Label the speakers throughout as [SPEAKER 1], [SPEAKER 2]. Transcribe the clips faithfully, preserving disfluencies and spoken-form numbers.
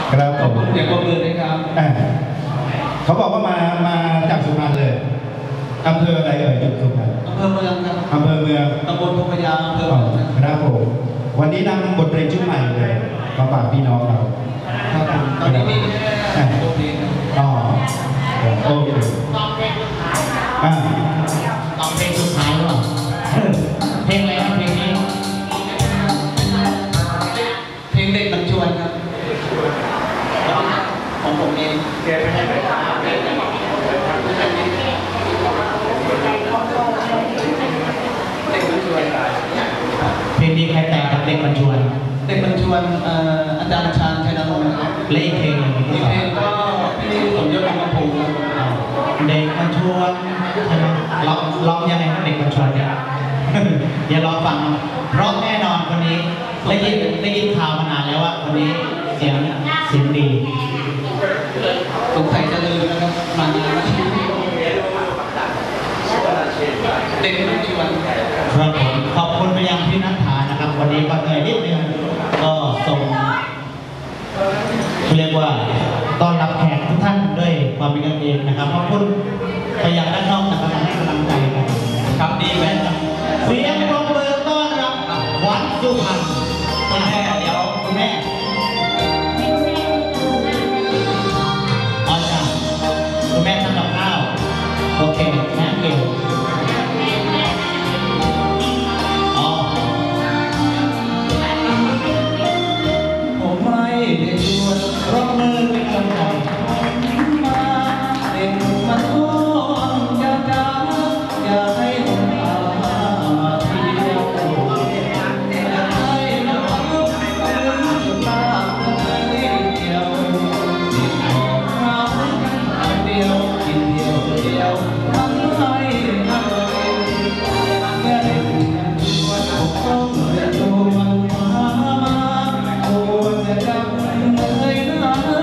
[SPEAKER 1] ครับผม
[SPEAKER 2] เดี๋ยวก็เบอร์เลยครับ
[SPEAKER 1] เขาบอกว่ามามาจากสุพรรณเลยอำเภออะไรเอ่ยจุดสุพรรณ
[SPEAKER 2] อำเภอเมืองครับ
[SPEAKER 1] อำเภอเมือง
[SPEAKER 2] ตำบลพพยาอำเภอ
[SPEAKER 1] ครับผมวันนี้นำบทเพลงชุดใหม่เลยมาฝากพี่น้องเรา
[SPEAKER 2] ครับผมตอนนี้มีแค่บทเพลง
[SPEAKER 1] อ๋อโอเค
[SPEAKER 3] ตองเพลงสุดท้ายอ่าตองเพลงสุดท้ายหรือเปล่าเพลงอะไรครับเพลงนี้
[SPEAKER 2] เพลงเด็กมันชวนครับของผมเองเด็กมันชวน
[SPEAKER 3] เพลงนี้ใครแต่งกับเด็กมันชวน
[SPEAKER 2] เด็กมันชวนอาจารย์ชาญชัยนรงค์นะครับ
[SPEAKER 3] และอีกเพลงอีก
[SPEAKER 2] เพลงก็พี่สมยศวงศ์ภูมิ
[SPEAKER 3] เด็กมันชวนใช่ไหมร้องร้องยังไงเด็กมันชวนเนี่ยอย่ารอฟังเพราะแน่นอนคนนี้ได้ยินได้ยินข่าวมานานแล้วว่าคนนี้เสียงเสียงดี
[SPEAKER 2] สงสัยจะลืมนะครับมานานแล้วเด็กมันชวน
[SPEAKER 3] ครับผมขอบคุณไปยังพี่นัทธานะครับวันนี้ก็เหนื่อยนิดนึงก็ส่งเรียกว่าต้อนรับแขกทุกท่านด้วยความเป็นกันเองนะครับขอบคุณไปยังด้านนอกนะครับให้กำลังใจกัน
[SPEAKER 2] ครับดีไหม
[SPEAKER 3] เสียงปรบมือต้อนรับขวัญสุพรรณ
[SPEAKER 2] คุณแม่เดี๋ยว
[SPEAKER 3] คุณแม่อ๋อจ้ะคุณแม่ทำกับข้าวโอเคแม่เก่ง
[SPEAKER 2] ร้องมือเป็นกำลังมาเด็กมันอ้อนอยากจะอยากให้ผมพามาเที่ยวอยากให้น้องลืมตาเลยเดียวติดหอบเขาอันเดียวกินเดียวเดียวทำให้อร่อยแค่เด็กมันชวนผมต้องเรียนรู้มันพามาโอ้จะจำเลยนะ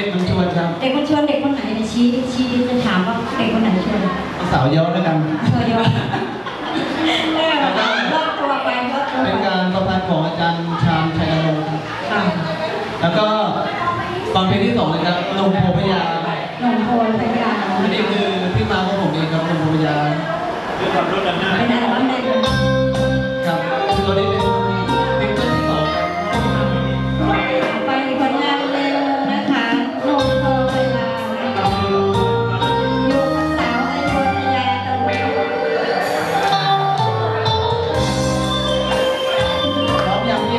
[SPEAKER 2] ด็กมันชวนครับ
[SPEAKER 4] เด็กมันชวนเด็กคนไหนเนี่ยชี้ชี้จะถามว่าเด็กคนไหนชวน
[SPEAKER 2] สาวย้อนแล้วกัน
[SPEAKER 4] เธอโยนเออรอบตัวไปรอบตัว
[SPEAKER 2] เป็น
[SPEAKER 4] ไป
[SPEAKER 2] การประพันธ์ของอาจารย์ชาญชัยนรงค์
[SPEAKER 4] ค่ะ
[SPEAKER 2] แล้วก็ฟังเพลงที่สองเลยครับลงโพพยา
[SPEAKER 4] หนุ่มโพลพยา
[SPEAKER 2] อันนี้คือที่มาของผมเองครับลงโพพยา
[SPEAKER 4] เป็นอัลบั้มแรกเลย
[SPEAKER 2] ครับคือตัวนี้เป็นซิงเกิลที่สองครับ
[SPEAKER 4] ไปผลงานเร็วนะคะหนุ่มโพลพยานะคะอยู่กับสาวไอโฟนพยาตะลุย
[SPEAKER 2] ร้องยังพี่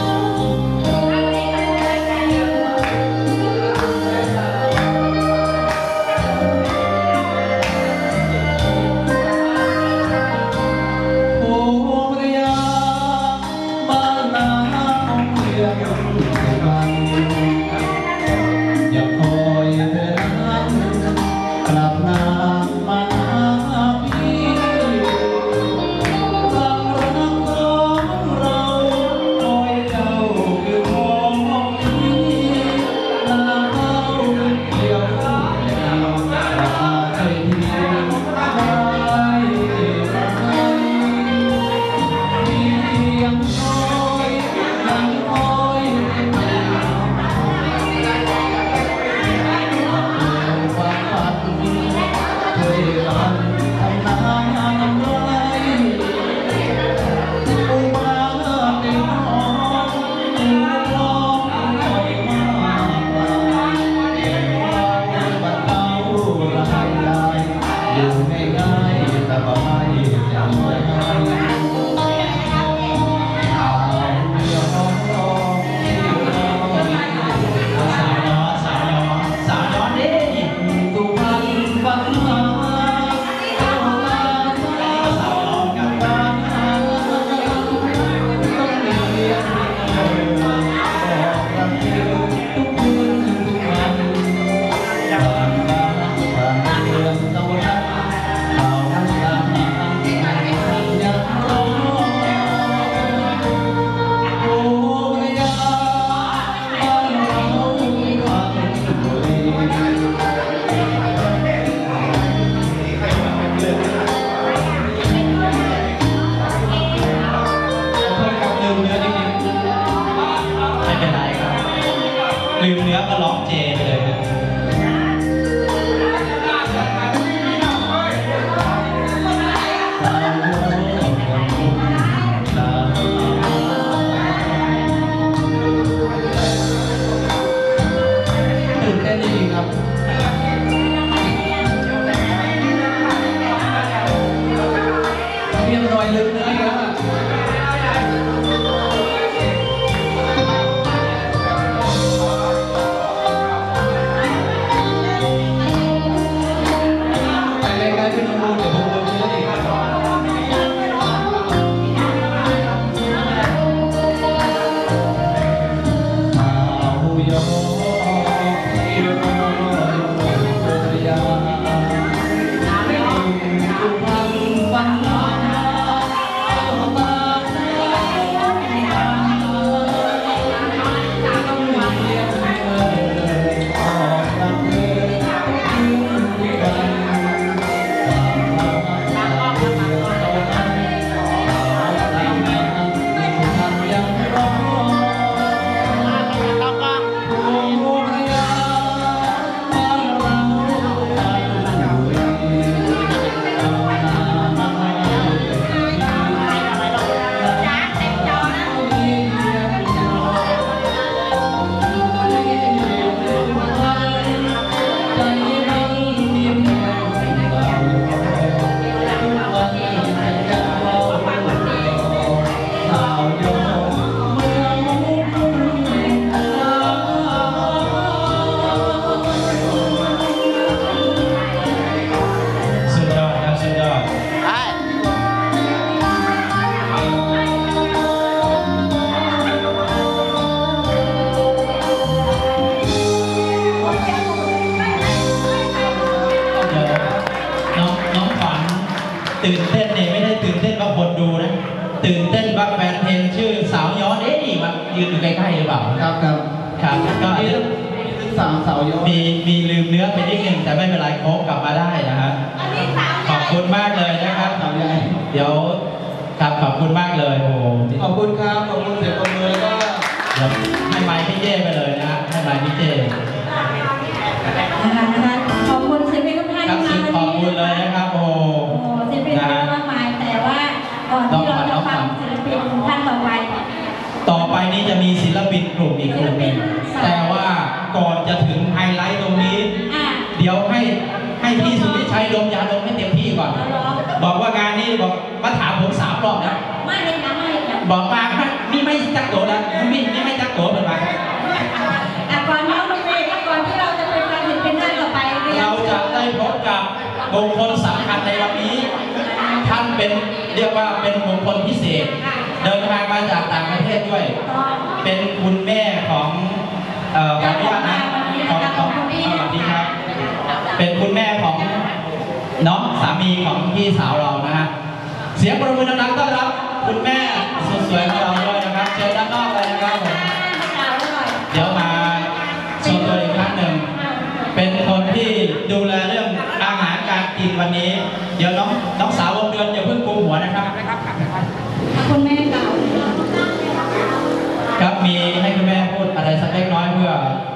[SPEAKER 2] โอ้พระยาบ้านนาของเมืองสุพรรณอย่าคอยเธอนั้นกลับนามาหาพี่ความรักของเราคอยเจ้าคือของพี่นาเข้าเกี่ยวข้าวราคาใจดีได้ไหม ยังคอยยังคอยความฝันเคยรันทำน้ำไรอุมาเป็นน้องอุลองคอยมากมายเราบัดเต้ารายใหญ่อยู่ง่ายๆแต่ก็ไม่จำไว้
[SPEAKER 3] สาวย้อนสาวย้อนสาวย้อนเด้นี่
[SPEAKER 2] สุพรรณฝันมาเจ้าตาสาวย้อนกับบ้านต้องเรียนบอกรักเธอทุกคืนทุกวันผ่านบ้านผ่านเมืองตะวันข่าวน้ำตายังร้องโอ้ยยาบ้านเราฟังบุรี โทษครับลืมเนื้อนิดนึง
[SPEAKER 3] ไม่เป็นไรครับลืมเนื้อก็ร้องเจไปเลยนะ
[SPEAKER 2] ตื่นเต้นจริงๆครับเรียบร้อยลืมเนื้ออีกแล้วอะไปรายการที่น้องบูเดี๋ยวผมลืมเนื้ออีกข่าวยอที่รออยู่พยาสุพรรณฝันมาเจ้าตาสาวต้องเรียนเธอออกรักเธอทุกวันความรักเธอตอนนั้นสาวตามมาสุพรรณยังรอ โอ้พระยาบ้านเราบ้านอยู่ดีเอานามาจ้าเต็มจอนะใจมันมีเพียงเราทุกวันจะเฝ้าสาวยอเมืองมุ่งหา
[SPEAKER 3] สุดยอดครับสุดยอดเดี๋ยวน้องน้องขวัญตื่นเต้นเนี่ยไม่ได้ตื่นเต้นว่าคนดูนะ ตื่นเต้นว่าแฟนเพลงชื่อสาวย้อนเอ๊ะนี่มายืนอยู่ใกล้ๆหรือเปล่า
[SPEAKER 2] ครับครับ
[SPEAKER 3] ครับก็
[SPEAKER 2] มี
[SPEAKER 3] เดี๋ยว
[SPEAKER 2] ถึงสามสาวเยอะ
[SPEAKER 3] มีมีลืมเนื้อไปนิดนึงแต่ไม่เป็นไรโค้งกลับมาได้นะฮะ
[SPEAKER 4] อันนี้สาว
[SPEAKER 3] ขอบคุณมากเลยนะครับ
[SPEAKER 2] สาวใหญ่
[SPEAKER 3] เดี๋ยวครับขอบคุณมากเลยโอ้โห
[SPEAKER 2] ขอบคุณครับขอบคุณเสียงปรบมือแล้วก็
[SPEAKER 3] เดี๋ยวให้ไมค์พี่เจ้ไปเลยนะฮะให้ไมค์พี่เจ้
[SPEAKER 4] นะคะนะคะขอบคุณศิลปินทุกท่าน
[SPEAKER 3] ครับ
[SPEAKER 4] ที่
[SPEAKER 3] สุ
[SPEAKER 4] มา
[SPEAKER 3] ด
[SPEAKER 4] วัน
[SPEAKER 3] ขอบ
[SPEAKER 4] นี้
[SPEAKER 3] คุณเลย
[SPEAKER 4] นะ
[SPEAKER 3] นะคะ รับโอ้
[SPEAKER 4] โอ้ศิลปินเยอะมากมายแต่ว่าก่อนที่เราจะฟังศิลปินท่านต่อไป
[SPEAKER 3] ต่อไปนี้จะมีศิลปินกลุ่มอีกกลุ่มหนึ่งแต่ว่าก่อนจะถึงไฮไลท์ตรงนี้
[SPEAKER 4] อ่ะ
[SPEAKER 3] เดี๋ยวให้ให้พี่สุวิชัยดมยาดมให้เต็มที่ก่อน บอกว่างานนี้บอกมาถามผมสามรอบแล้ว
[SPEAKER 4] มาเห็นนะมาเห็นนะ
[SPEAKER 3] บอกมามีไม่จักโตแล้วมีมีไม่จักโตเหมือนมา
[SPEAKER 4] อ่ะก่อนน้องดนตรีก่อนที่เราจะไปฟังศิลปินท่านต่อไปเรียน
[SPEAKER 3] เราจะได้พบกับบุคคลสำคัญในวันนี้ ท่านเป็นเรียกว่าเป็นบุคคลพิเศษ เดินทางมาจากต่างประเทศด้วย เป็นคุณแม่ของเอ่อขออนุญาตนะของของสวัสดีครับ เป็นคุณแม่ของน้องสามีของพี่สาวเรานะฮะเสียงปรบมือดังๆต้อนรับคุณแม่สุดสวยของเราด้วยนะครับเชิญด้านนอกเลยนะครับผมเดี๋ยวมาชมตัวอีกครั้งหนึ่งเป็นคนที่ดูแลเรื่องอาหารการกินวันนี้ เดี๋ยวน้องน้องสาววงเดือนอย่าเพิ่งกุมหัวนะครับ
[SPEAKER 4] คุณแม่เก่า
[SPEAKER 3] ครับมีให้คุณแม่พูดอะไรสักเล็กน้อยเพื่อ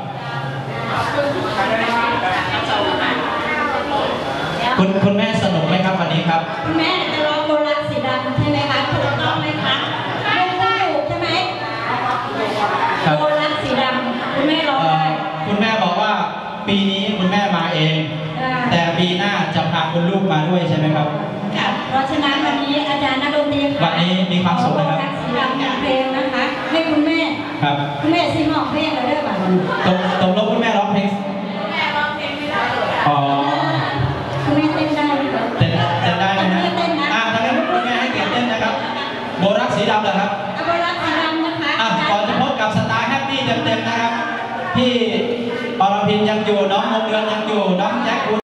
[SPEAKER 3] คุณคุณแม่สนุกไหมครับวันนี้ครับ
[SPEAKER 4] คุณแม่จะร้องโบราณสีดำใช่ไหมคะถูกต้องไหมคะลูกผู้ถูกใช่ไหม
[SPEAKER 3] ครับ
[SPEAKER 4] โบราณสีดำคุณแม่ร้อง
[SPEAKER 3] เอ่
[SPEAKER 4] ได้
[SPEAKER 3] อคุณแม่บอกว่าปีนี้คุณแม่มาเอง แต่ปีหน้าจะพาคุณลูกมาด้วยใช่ไหมครับ
[SPEAKER 4] ค่ะเพราะฉะนั้นวันนี้อาจารย์นักดนตรีค่ะ
[SPEAKER 3] วันนี้มีความสุขนะครับ
[SPEAKER 4] โบราณสีดำอย่างเพลงนะคะให้คุณแม่
[SPEAKER 3] ครับ
[SPEAKER 4] คุณแม่ซีมองเพลงเลยได้ป่ะ
[SPEAKER 3] ตกตกลงคุณแม่ร้องเพลงอ๋อ
[SPEAKER 4] คุณแม่เต้นได้ไหมคะ
[SPEAKER 3] เต้นเต้นได้ไหมฮะ
[SPEAKER 4] เต้นนะ
[SPEAKER 3] อ่าทางนั้นคุณแม่ให้เกียรติเต้นนะครับ โบรักสีดำเหรอครับ
[SPEAKER 4] เอาโบราณสีดำนะคะ
[SPEAKER 3] อ่ะก่อนจะพบกับสไตล์แฮปปี้เต็มๆนะครับ พี่อรพินยังอยู่น้องมงเดือนยังอยู่น้องแจ็ค